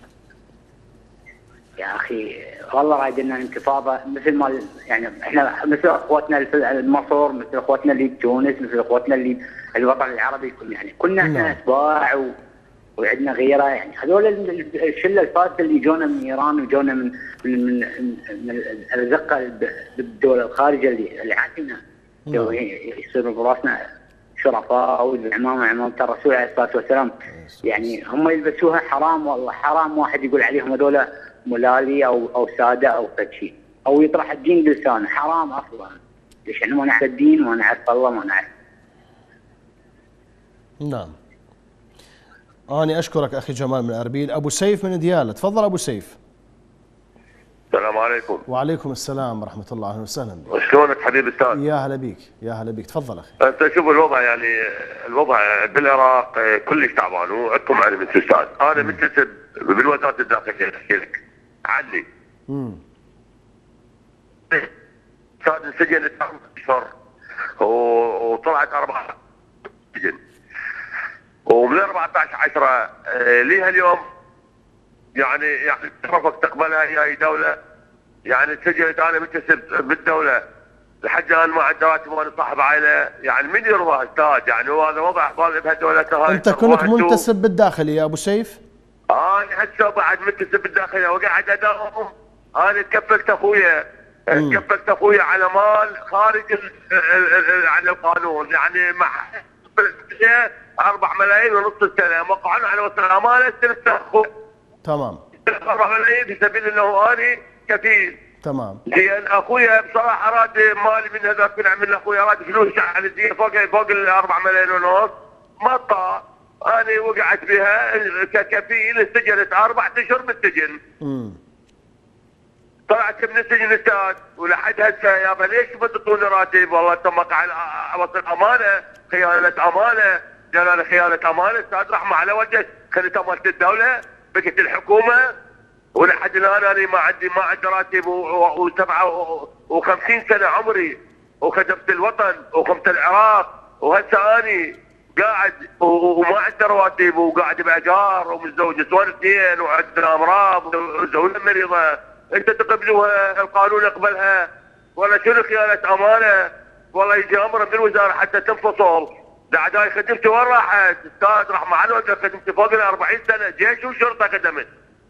K: يا اخي والله رايد لنا انتفاضه مثل ما يعني احنا مثل اخواتنا المصر، مثل اخواتنا اللي بتونس، مثل اخواتنا اللي الوطن العربي، يعني كنا احنا اتباع و... وعندنا غيره. يعني هذول الشله الفاسده اللي جونا من ايران وجونا من من من, من الرزقه بالدول الخارجه اللي اللي عاتنا يصيروا براسنا شرفاء او العمامه عمامه الرسول عليه الصلاه والسلام. يعني هم يلبسوها حرام، والله حرام واحد يقول عليهم هذول ملالي او او ساده او شيء، او يطرح الدين بلسانه، حرام اصلا. ليش احنا ما نعرف الدين وما نعرف الله ما نعرف.
C: نعم. أنا أشكرك أخي جمال من أربيل. أبو سيف من ديالى، تفضل أبو سيف.
L: السلام عليكم.
C: وعليكم السلام ورحمة الله، أهلا وسهلا بك.
L: شلونك حبيبي أستاذ؟
C: يا هلا بيك، يا هلا بيك، تفضل أخي.
L: أنت شوف الوضع، يعني الوضع بالعراق كلش تعبان، وعندكم علم أنت أستاذ. أنا منتسب بالوزارة الداخلية، أحكي لك عني.
C: امم
L: أستاذ انسجنت أربع أشهر وطلعت أربعة سجن. ومن أربعة عشر عشرة ليها اليوم يعني يعني تعرفك تقبلها هي دولة، يعني سجلت انا منتسب بالدولة لحد الان ما عندي راتب وانا صاحب عائلة، يعني من يرضى استاذ؟ يعني هو هذا وضع طالب بهالدولة هاي.
C: أنت كنت منتسب بالداخلي يا أبو سيف؟
L: انا هسه بعد منتسب بالداخلية وقاعد اداوم. انا كفلت اخويا كفلت اخويا على مال خارج عن القانون، يعني مع أربع ملايين ونص السنة موقعنا على وسط الأمانة سنة أخوه.
C: تمام.
L: أربع ملايين في سبيل أنه أنا كفيل.
C: تمام.
L: لأن أخويا بصراحة راد مالي من هذاك من عمل أخويا راد فلوس على الزين فوق فوق الأربع ملايين ونص ما طاع. أنا وقعت بها ككفيل، استجنت أربع أشهر بالسجن.
C: امم
L: طلعت من السجن استاذ، ولحد هسه يابا ليش ما تعطوني راتب؟ والله تم على وسط امانه، خيانه امانه، جلال خيانه امانه استاذ رحمه على وجهك، خليت امانه الدوله بكت الحكومه، ولحد الان انا ما عندي ما عندي راتب وسبعه وخمسين سنه عمري، وخدمت الوطن وقمت العراق، وهسه اني قاعد وما عندي رواتب وقاعد باجار ومتزوج نسوان اثنين وعندنا امراض وزوجة مريضه. انت تقبلوها؟ القانون يقبلها؟ ولا شنو خيانه امانه؟ والله يجي امر من الوزاره حتى تنفصل. اعدائي خدمتي وين راحت؟ استاذ رحمه على وجهك خدمتي فوق ال أربعين سنه جيش وشرطه خدمت.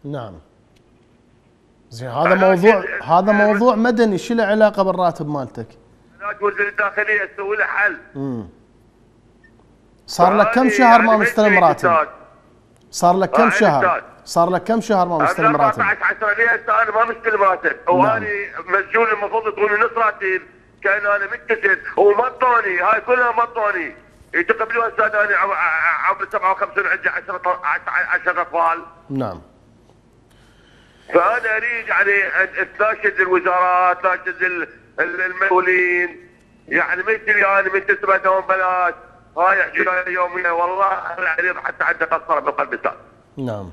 C: نعم. زين هذا موضوع هذا موضوع مدني، شو له علاقه بالراتب مالتك؟
L: وزير الداخليه تسوي له حل.
C: امم صار لك كم شهر ما مستلم راتب؟ صار لك كم شهر؟ صار لك كم شهر ما مستلم راتب؟
L: أربعة عشر ليه هسه انا ما مستلم راتب، واني مسجون المفروض يطوني نص راتب كان انا متسد وما اعطوني، هاي كلها ما اعطوني. يتقبلوا هسه انا عمري سبعة وخمسين عندي عشرة اطفال.
C: نعم.
L: فانا اريد يعني تناشد الوزارات، تناشد المسؤولين، يعني ما يصير يعني من تسمع دوام بلاش، هاي حجه يوميه والله العريض حتى عندي قصره بالقلب الثاني.
C: نعم.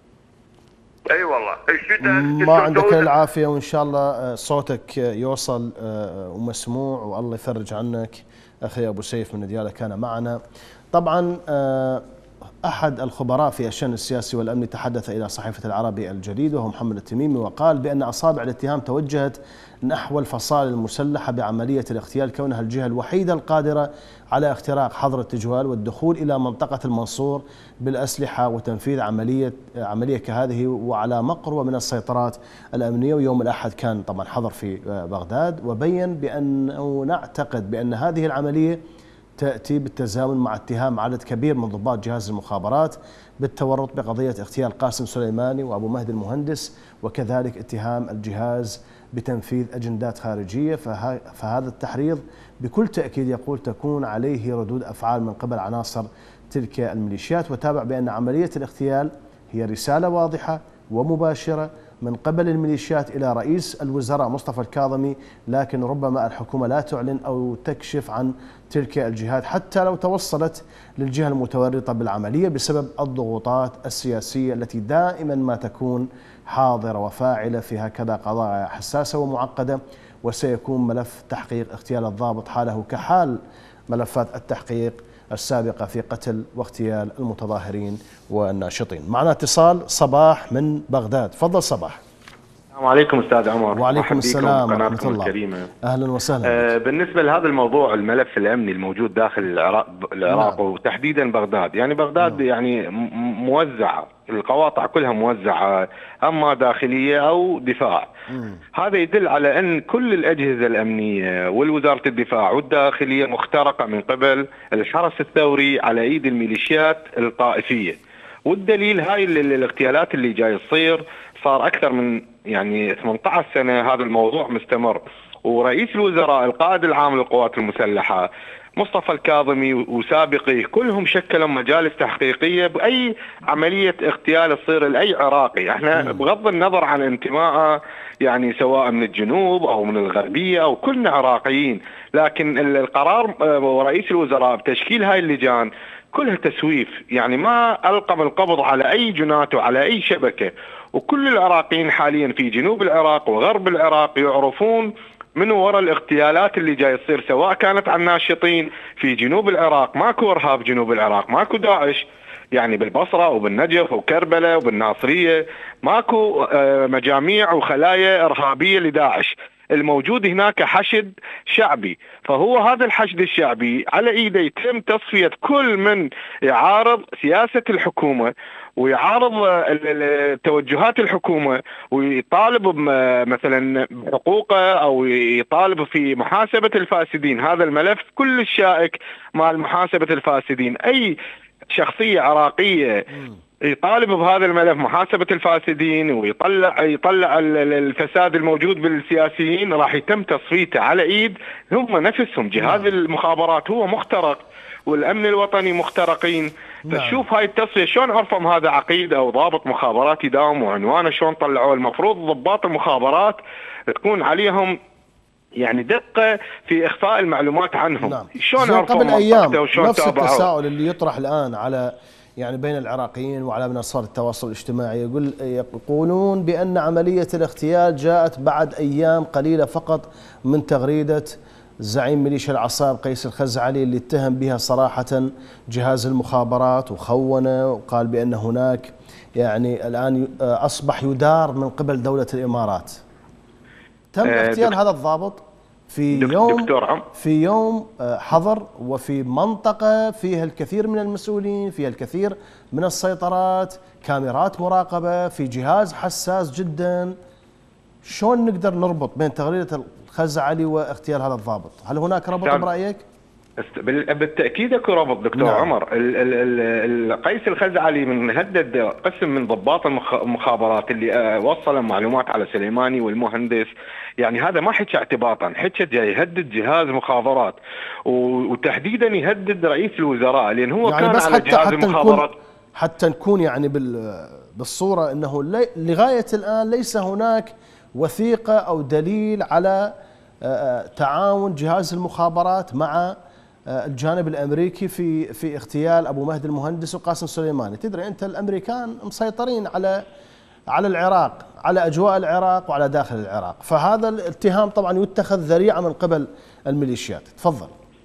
L: اي أيوة والله الشتاء
C: ما عندك العافيه، وان شاء الله صوتك يوصل ومسموع والله يفرج عنك. اخي ابو سيف من ديالى كان معنا. طبعا احد الخبراء في الشان السياسي والامني تحدث الى صحيفه العربي الجديد وهو محمد التميمي، وقال بان اصابع الاتهام توجهت نحو الفصائل المسلحه بعمليه الاغتيال كونها الجهه الوحيده القادره على اختراق حظر التجوال والدخول الى منطقه المنصور بالاسلحه وتنفيذ عمليه عمليه كهذه وعلى مقربه من السيطرات الامنيه. ويوم الاحد كان طبعا حظر في بغداد، وبين بانه نعتقد بان هذه العمليه تأتي بالتزامن مع اتهام عدد كبير من ضباط جهاز المخابرات بالتورط بقضية اغتيال قاسم سليماني وأبو مهدي المهندس، وكذلك اتهام الجهاز بتنفيذ أجندات خارجية. فهذا التحريض بكل تأكيد يقول تكون عليه ردود أفعال من قبل عناصر تلك الميليشيات. وتابع بأن عملية الاغتيال هي رسالة واضحة ومباشرة من قبل الميليشيات إلى رئيس الوزراء مصطفى الكاظمي، لكن ربما الحكومة لا تعلن أو تكشف عن تلك الجهات حتى لو توصلت للجهة المتورطة بالعملية بسبب الضغوطات السياسية التي دائما ما تكون حاضرة وفاعلة في هكذا قضايا حساسة ومعقدة. وسيكون ملف تحقيق اغتيال الضابط حاله كحال ملفات التحقيق السابقة في قتل واغتيال المتظاهرين والناشطين. معنا اتصال صباح من بغداد. تفضل صباح.
M: السلام عليكم استاذ عمر.
C: وعليكم السلام ورحمة الله.
M: الكريمة.
C: اهلا وسهلا.
M: آه بالنسبة لهذا الموضوع الملف الامني الموجود داخل العراق, العراق نعم. وتحديدا بغداد، يعني بغداد نعم. يعني موزعة، القواطع كلها موزعة اما داخلية او دفاع. مم. هذا يدل على ان كل الاجهزة الامنية والوزارة الدفاع والداخلية مخترقة من قبل الحرس الثوري على ايد الميليشيات الطائفية. والدليل هاي الاغتيالات اللي جاي تصير صار اكثر من يعني ثمانية عشر سنة هذا الموضوع مستمر. ورئيس الوزراء القائد العام للقوات المسلحة مصطفى الكاظمي وسابقيه كلهم شكلوا مجالس تحقيقية بأي عملية اغتيال تصير لأي عراقي. احنا بغض النظر عن انتماءه يعني سواء من الجنوب أو من الغربية أو كلنا عراقيين، لكن القرار ورئيس الوزراء بتشكيل هاي اللجان كلها تسويف، يعني ما ألقم القبض على أي جنات وعلى أي شبكة. وكل العراقيين حاليا في جنوب العراق وغرب العراق يعرفون من وراء الاغتيالات اللي جاي تصير، سواء كانت عن ناشطين في جنوب العراق. ماكو ارهاب جنوب العراق، ماكو داعش يعني بالبصره وبالنجف وكربلاء وبالناصريه، ماكو مجاميع وخلايا ارهابيه لداعش. الموجود هناك حشد شعبي، فهو هذا الحشد الشعبي على ايده يتم تصفيه كل من يعارض سياسه الحكومه ويعارض توجهات الحكومه ويطالب مثلا بحقوقه او يطالب في محاسبه الفاسدين. هذا الملف كل الشائك مع محاسبه الفاسدين. اي شخصيه عراقيه يطالب بهذا الملف محاسبة الفاسدين ويطلع يطلع الفساد الموجود بالسياسيين راح يتم تصفيته على ايد هم نفسهم. جهاز المخابرات هو مخترق والامن الوطني مخترقين. فشوف هاي التصفية شلون عرفهم هذا عقيد او ضابط مخابرات يداوم وعنوانه شلون طلعوه. المفروض ضباط المخابرات تكون عليهم يعني دقة في إخفاء المعلومات عنهم.
C: نعم.
M: شلون عرفوا
C: قبل أيام نفس
M: تابعوا.
C: التساؤل اللي يطرح الآن على يعني بين العراقيين وعلى منصات التواصل الاجتماعي، يقول يقولون بأن عملية الاغتيال جاءت بعد أيام قليلة فقط من تغريدة زعيم ميليشيا العصائب قيس الخزعلي اللي اتهم بها صراحة جهاز المخابرات وخونه، وقال بأن هناك يعني الآن أصبح يدار من قبل دولة الإمارات. تم اغتيال هذا الضابط في يوم
M: دكتور عم
C: في يوم حظر، وفي منطقة فيها الكثير من المسؤولين، فيها الكثير من السيطرات، كاميرات مراقبة، في جهاز حساس جدا. شلون نقدر نربط بين تغريدة الخزعلي واغتيال هذا الضابط؟ هل هناك ربط برأيك؟
M: بالتاكيد اكو ربط دكتور نعم. عمر. ال ال ال قيس الخزعلي من هدد قسم من ضباط المخابرات اللي وصل معلومات على سليماني والمهندس، يعني هذا ما حكى اعتباطا، حكى جاي يهدد جهاز مخابرات، وتحديدا يهدد رئيس الوزراء، لان هو يعني كان على حتى جهاز
C: حتى
M: المخابرات.
C: نكون حتى نكون يعني بالصوره انه لغايه الان ليس هناك وثيقه او دليل على تعاون جهاز المخابرات مع الجانب الامريكي في في اغتيال ابو مهدي المهندس وقاسم سليماني. تدري انت الامريكان مسيطرين على على العراق، على اجواء العراق وعلى داخل العراق، فهذا الاتهام طبعا يتخذ ذريعه من قبل الميليشيات. تفضل.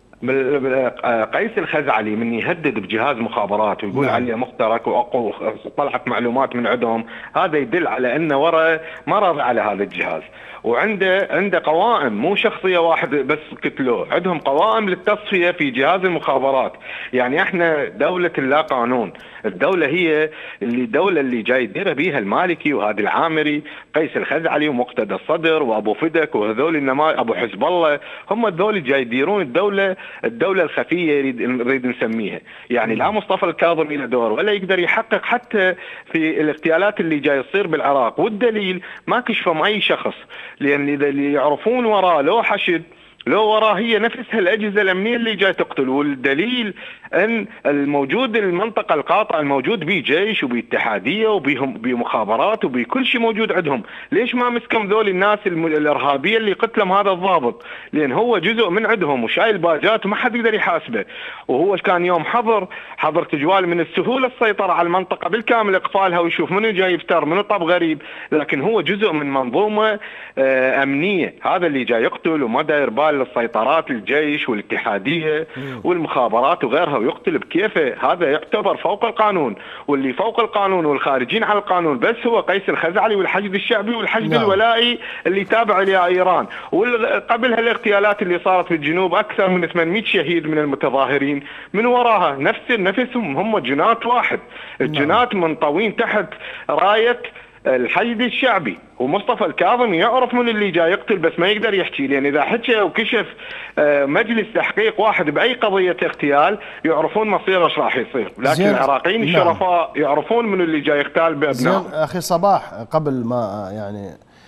M: قيس الخزعلي من يهدد بجهاز مخابرات ويقول نعم. عليه مخترق وطلعت معلومات من عندهم، هذا يدل على انه ورا ما راضي على هذا الجهاز، وعنده عنده قوائم، مو شخصيه واحده بس قتلوه، عندهم قوائم للتصفيه في جهاز المخابرات. يعني احنا دوله اللا قانون، الدوله هي اللي الدوله اللي جاي يديرها بيها المالكي وهذا العامري، قيس الخزعلي ومقتدى الصدر وابو فدك وهذول انما ابو حزب الله، هم الذول جاي يديرون الدوله الدوله الخفيه يريد نريد نسميها. يعني لا مصطفى الكاظمي له دور ولا يقدر يحقق حتى في الاغتيالات اللي جاي تصير بالعراق، والدليل ما كشفهم اي شخص، لان اللي يعرفون وراه لو حشد لو وراه هي نفسها الاجهزه الامنيه اللي جاي تقتل. والدليل ان الموجود المنطقه القاطعه الموجود به جيش وباتحاديه وبهم بمخابرات وبكل شيء موجود عندهم، ليش ما مسكم ذول الناس الارهابيه اللي قتلهم هذا الضابط؟ لان هو جزء من عندهم وشايل باجات وما حد يقدر يحاسبه، وهو كان يوم حظر حظر تجوال من السهوله السيطره على المنطقه بالكامل، اقفالها ويشوف منو جاي يفتر منو طب غريب، لكن هو جزء من منظومه امنيه، هذا اللي جاي يقتل وما داير بال للسيطرات الجيش والاتحاديه والمخابرات وغيرها ويقتل بكيفه. هذا يعتبر فوق القانون، واللي فوق القانون والخارجين على القانون بس هو قيس الخزعلي والحشد الشعبي والحشد نعم. الولائي اللي تابع لايران. وقبل هالاغتيالات اللي صارت في الجنوب اكثر من ثمانمئة شهيد من المتظاهرين، من وراها نفس نفسهم هم جنات واحد، الجنات منطوين تحت رايه الحشد الشعبي. ومصطفى الكاظمي يعرف من اللي جاي يقتل بس ما يقدر يحكي، لان اذا حكى وكشف مجلس تحقيق واحد باي قضيه اغتيال يعرفون مصيره ايش راح يصير، لكن العراقيين الشرفاء نعم. يعرفون من اللي جاي يغتال بابنائهم.
C: اخي صباح، قبل ما يعني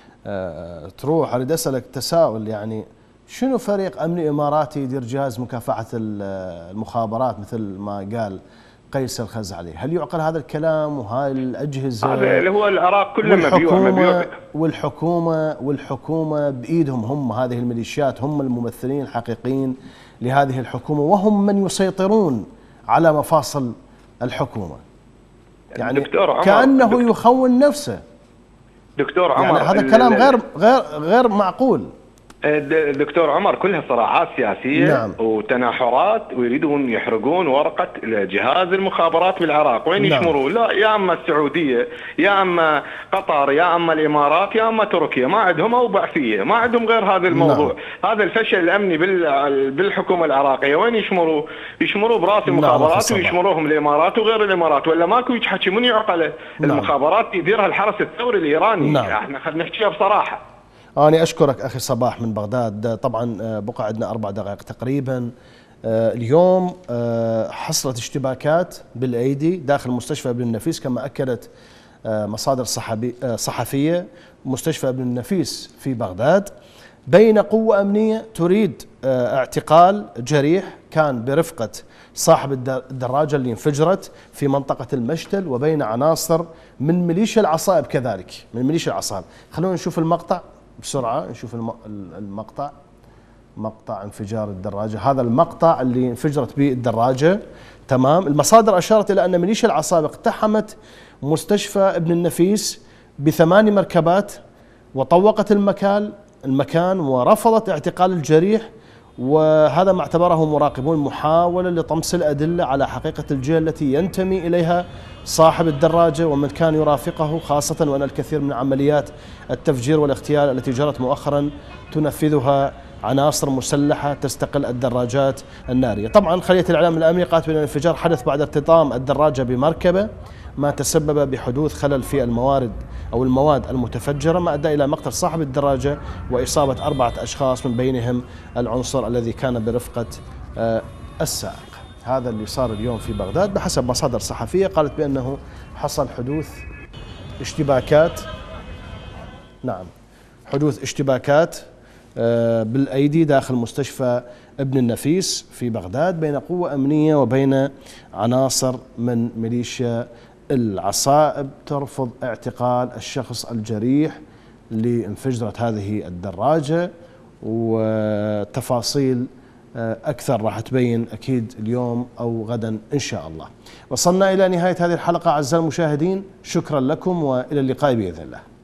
C: تروح اريد اسالك تساؤل، يعني شنو فريق امني اماراتي يدير جهاز مكافحه المخابرات مثل ما قال قيس الخزعلي؟ هل يعقل هذا الكلام؟ وهاي الاجهزه
M: هذا اللي هو العراق كله مبيوع مبيوع
C: والحكومه والحكومه بايدهم، هم هذه الميليشيات هم الممثلين الحقيقيين لهذه الحكومه، وهم من يسيطرون على مفاصل الحكومه. يعني
M: دكتور عمر
C: كانه
M: دكتور
C: يخون نفسه.
M: دكتور عمر
C: يعني هذا الكلام غير غير غير معقول.
M: دكتور عمر كلها صراعات سياسية نعم. وتناحرات، ويريدون يحرقون ورقة جهاز المخابرات بالعراق. وين نعم. يشمرون؟ لا يا أما السعودية يا أما قطر يا أما الإمارات يا أما تركيا، ما عندهم أوبع فيه، ما عندهم غير هذا الموضوع نعم. هذا الفشل الأمني بالحكومة العراقية. وين يشمروا؟ يشمروا براس المخابرات نعم. ويشمروهم الإمارات وغير الإمارات، ولا ماكو يحكي من يعقله نعم. المخابرات يديرها الحرس الثوري الإيراني نعم. احنا خلينا نحكيها بصراحة.
C: أنا أشكرك أخي صباح من بغداد. طبعا بقى عندنا أربع دقائق تقريبا. اليوم حصلت اشتباكات بالأيدي داخل مستشفى ابن النفيس كما أكدت مصادر صحفية. مستشفى ابن النفيس في بغداد بين قوة أمنية تريد اعتقال جريح كان برفقة صاحب الدراجة اللي انفجرت في منطقة المشتل، وبين عناصر من ميليشيا العصائب كذلك من ميليشيا العصائب. خلونا نشوف المقطع بسرعة، نشوف المقطع، مقطع انفجار الدراجة. هذا المقطع اللي انفجرت به الدراجة. تمام. المصادر أشارت إلى أن ميليشيا العصابة اقتحمت مستشفى ابن النفيس بثماني مركبات وطوقت المكان المكان ورفضت اعتقال الجريح، وهذا ما اعتبره مراقبون محاولة لطمس الأدلة على حقيقة الجهة التي ينتمي إليها صاحب الدراجة ومن كان يرافقه، خاصة وأن الكثير من عمليات التفجير والاغتيال التي جرت مؤخرا تنفذها عناصر مسلحة تستقل الدراجات النارية. طبعا خلية الإعلام الأمنية قالت بأن الانفجار حدث بعد ارتطام الدراجة بمركبة، ما تسبب بحدوث خلل في الموارد أو المواد المتفجرة، ما أدى إلى مقتل صاحب الدراجة وإصابة أربعة أشخاص من بينهم العنصر الذي كان برفقة السائق. هذا اللي صار اليوم في بغداد بحسب مصادر صحفية قالت بأنه حصل حدوث اشتباكات، نعم حدوث اشتباكات بالأيدي داخل مستشفى ابن النفيس في بغداد بين قوة أمنية وبين عناصر من ميليشيا العصائب ترفض اعتقال الشخص الجريح اللي انفجرت هذه الدراجة، وتفاصيل أكثر راح تبين أكيد اليوم أو غدا إن شاء الله. وصلنا إلى نهاية هذه الحلقة أعزائي المشاهدين، شكرا لكم وإلى اللقاء بإذن الله.